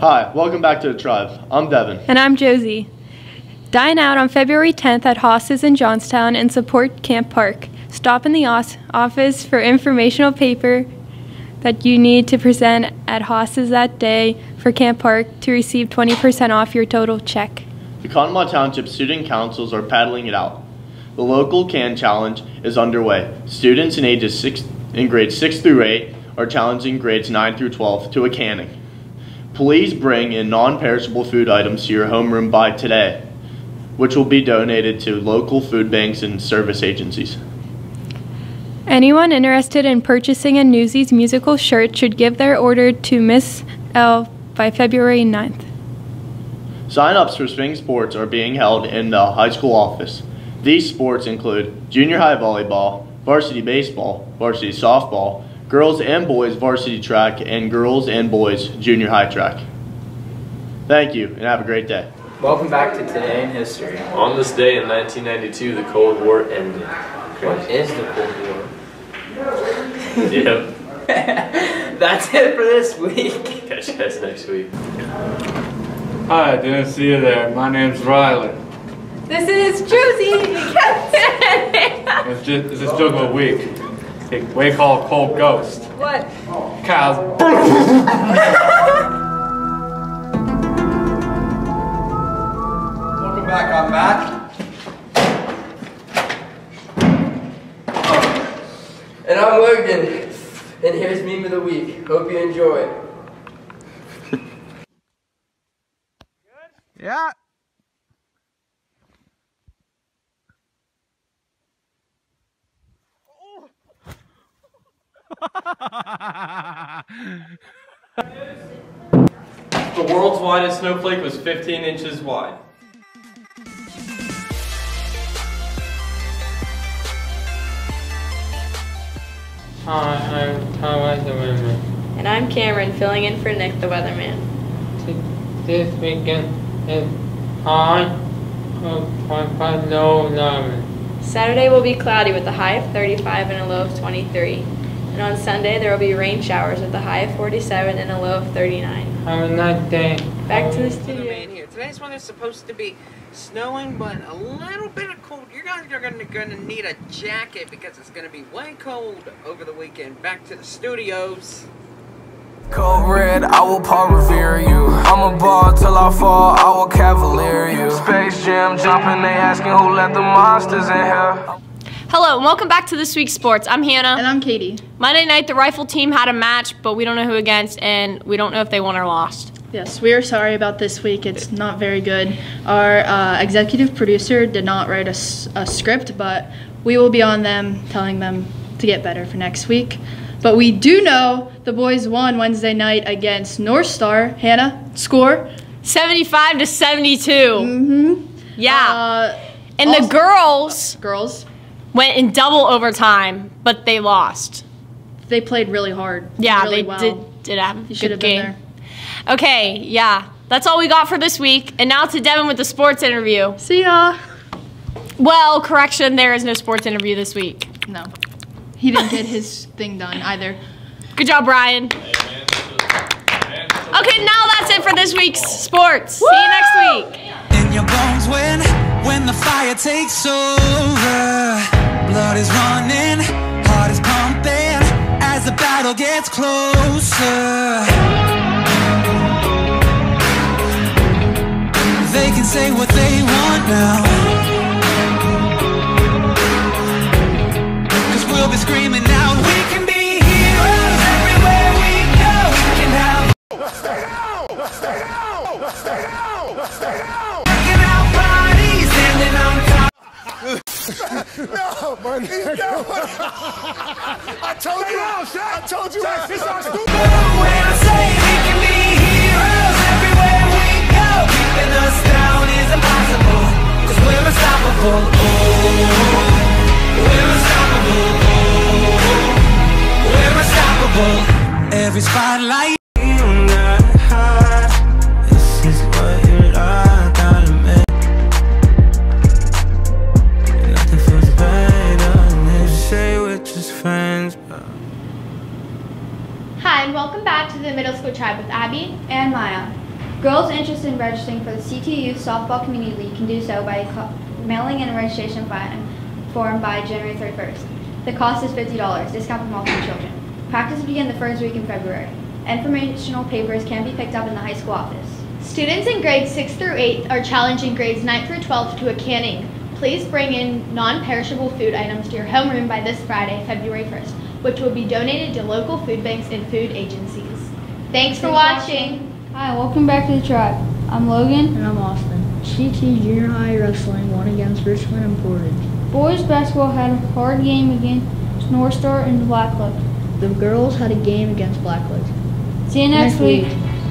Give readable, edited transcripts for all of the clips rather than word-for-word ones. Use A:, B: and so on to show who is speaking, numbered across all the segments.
A: Hi, welcome back to the Tribe. I'm Devin.
B: And I'm Josie. Dine out on February 10th at Haas's in Johnstown and support Camp Park. Stop in the office for informational paper that you need to present at Haas's that day for Camp Park to receive 20% off your total check.
A: The Conemaugh Township Student Councils are paddling it out. The local can challenge is underway. Students in grades 6 through 8 are challenging grades 9 through 12 to a canning. Please bring in non-perishable food items to your homeroom by today, which will be donated to local food banks and service agencies.
B: Anyone interested in purchasing a Newsies musical shirt should give their order to Miss L by February 9th.
A: Sign-ups for spring sports are being held in the high school office. These sports include junior high volleyball, varsity baseball, varsity softball, girls and boys varsity track, and girls and boys junior high track. Thank you, and have a great day.
C: Welcome back to Today in History.
D: On this day in 1992, the Cold War ended.
C: What is the Cold War?
D: Yep.
C: That's it for this week.
D: Catch you guys next week.
E: Hi, didn't see you there. My name's Riley.
B: This is Josie.
E: It's just joke of a week. We call Cold Ghost.
B: What?
E: Kyle's
F: Welcome back, I'm Matt.
C: And I'm Logan. And here's Meme of the Week. Hope you enjoy.
F: Yeah.
D: The world's widest snowflake was 15 inches wide.
G: Hi, I'm Tyler the Weatherman.
H: And I'm Cameron, filling in for Nick the Weatherman.
G: This weekend is high of 25, low 11.
H: Saturday will be cloudy with a high of 35 and a low of 23. And on Sunday there will be rain showers with a high of 47 and a low of 39.
G: Have a nice day.
H: Back to the studio.
I: Here. Today's one is supposed to be snowing, but a little bit of cold. You guys are gonna need a jacket because it's gonna be way cold over the weekend. Back to the studios.
J: Cold red, I will Paul Revere you. I'm a ball till I fall, I will cavalier you. Space Jam jumping, they asking who let the monsters in here.
K: Hello, and welcome back to This Week's Sports. I'm Hannah.
L: And I'm Katie.
K: Monday night, the rifle team had a match, but we don't know who against, and we don't know if they won or lost.
L: Yes, we are sorry about this week. It's not very good. Our executive producer did not write a script, but we will be on them, telling them to get better for next week. But we do know the boys won Wednesday night against North Star. Hannah, score?
K: 75-72.
L: Mm-hmm.
K: Yeah. And the girls went in double overtime, but they lost.
L: They played really hard.
K: Yeah,
L: really
K: they
L: well.
K: did have a
L: should
K: good
L: have
K: game.
L: been there.
K: Okay, yeah. That's all we got for this week. And now to Devin with the sports interview.
L: See ya.
K: Well, correction, there is no sports interview this week.
L: No. He didn't get his thing done either.
K: Good job, Brian. Okay, now that's it for this week's sports.
J: Woo!
K: See you next week.
J: In your bones when the fire takes over, blood is running, heart is pumping as the battle gets closer. They can say what they want now, 'cause we'll be screaming out, we can be heroes everywhere we go. We can have stay down, stay down, stay down, stay down. Working out bodies, standing on top.
F: No, man. I told you. I told you. This our stupid.
J: When I say we can be heroes everywhere we go, keeping us down is impossible, 'cause we're unstoppable. Oh, we're unstoppable. Oh, we're unstoppable. Every spotlight. This is what you like, gotta make. Nothing feels better than this. Say we're just friends.
M: Hi, and welcome back to the Middle School Tribe with Abby
L: and Maya.
M: Girls interested in registering for the CTU Softball Community League can do so by mailing in a registration form by January 31st. The cost is $50, discount for multiple children. Practice begin the first week in February. Informational papers can be picked up in the high school office.
N: Students in grades 6 through 8 are challenging grades 9 through 12 to a canning. Please bring in non-perishable food items to your homeroom by this Friday, February 1st, which will be donated to local food banks and food agencies. Thanks for watching.
O: Hi, welcome back to the Tribe. I'm Logan.
P: And I'm Austin. CT Junior High Wrestling won against Richmond and Portage.
O: Boys basketball had a hard game against North Star and Blacklick.
P: The girls had a game against Blacklick.
O: See you next week.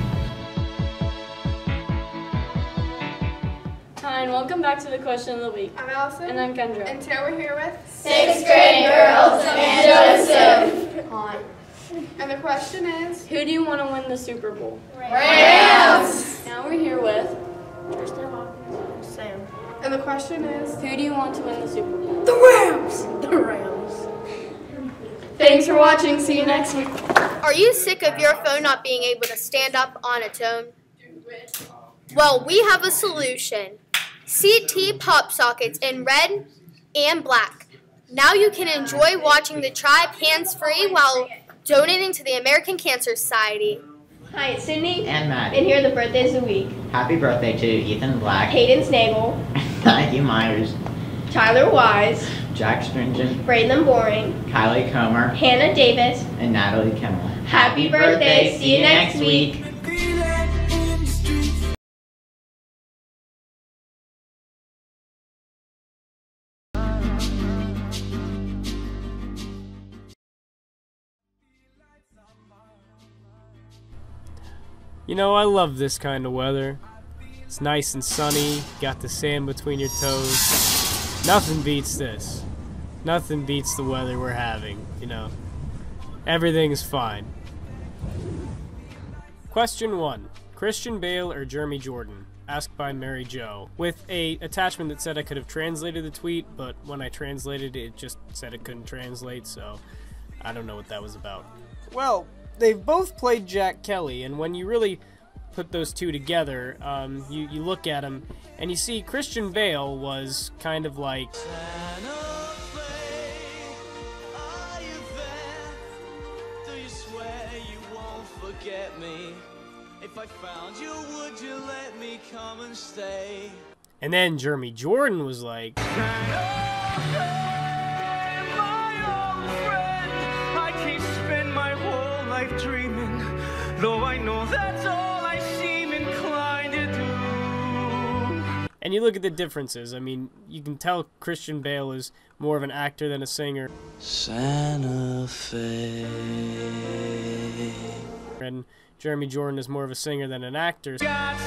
K: Hi, and welcome back to the question of the week.
Q: I'm Allison.
K: And I'm Kendra.
Q: And today we're here with
N: 6th grade girls and Joseph.
Q: Hi. And the question is,
K: who do you want to win the Super Bowl?
N: Rams.
K: Now we're here with
Q: Sam. And the question is,
K: who do you want to win the Super Bowl?
Q: the Rams. The Rams. Thanks for watching. See you next week.
N: Are you sick of your phone not being able to stand up on its own? Well, we have a solution. CT pop sockets in red and black. Now you can enjoy watching the Tribe hands-free while donating to the American Cancer Society.
R: Hi, it's Sydney.
S: And Maddie.
R: And here are the birthdays of the week.
S: Happy birthday to Ethan Black.
R: Hayden Snagel.
S: Matthew Myers.
R: Tyler Wise.
S: Jack Stringent.
R: Braylon Boring.
S: Kylie Comer.
R: Hannah Davis.
S: And Natalie Kimmel.
R: Happy birthday. See you next week.
T: You know, I love this kind of weather. It's nice and sunny, got the sand between your toes. Nothing beats this. Nothing beats the weather we're having, you know. Everything's fine. Question 1. Christian Bale or Jeremy Jordan? Asked by Mary Jo. With a attachment that said I could have translated the tweet, but when I translated it, it just said it couldn't translate, so I don't know what that was about. Well, they've both played Jack Kelly, and when you really put those two together, you look at them, and you see Christian Bale was kind of like...
J: If I found you, would you let me come and stay?
T: And then Jeremy Jordan was like...
J: I can't spend my whole life dreaming, though I know that's all I seem inclined to do.
T: And you look at the differences. I mean, you can tell Christian Bale is more of an actor than a singer.
J: Santa Fe.
T: And Jeremy Jordan is more of a singer than an actor.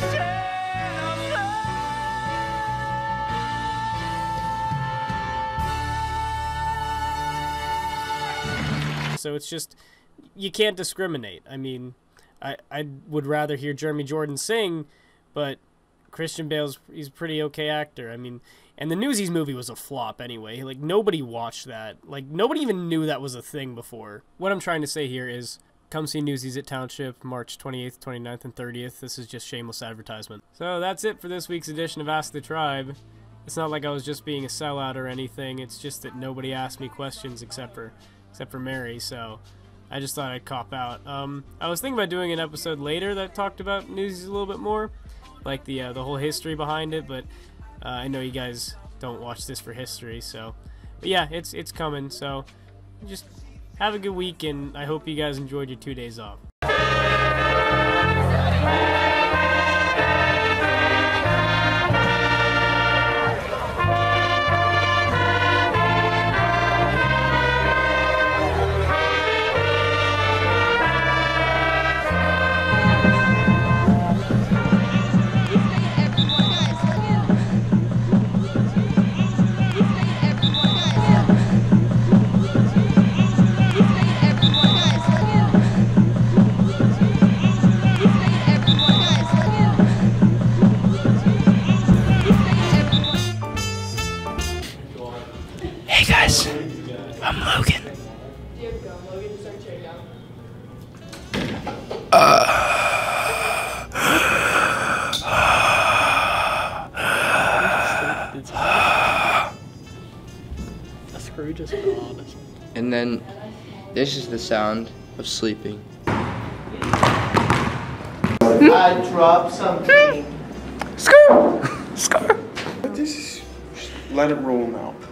T: So it's just, you can't discriminate. I mean, I would rather hear Jeremy Jordan sing, but Christian Bale's, he's a pretty okay actor. I mean, and the Newsies movie was a flop anyway. Like, nobody watched that. Like, nobody even knew that was a thing before. What I'm trying to say here is, come see Newsies at Township, March 28th, 29th, and 30th. This is just shameless advertisement. So that's it for this week's edition of Ask the Tribe. It's not like I was just being a sellout or anything. It's just that nobody asked me questions except for Mary, so I just thought I'd cop out. I was thinking about doing an episode later that talked about Newsies a little bit more, like the whole history behind it, but I know you guys don't watch this for history, so... But yeah, it's coming, so just... have a good week, and I hope you guys enjoyed your 2 days off.
U: Hey guys, I'm Logan.
A: Scrooge is God.
C: And then this is the sound of sleeping.
V: I dropped something.
F: Just let it roll now.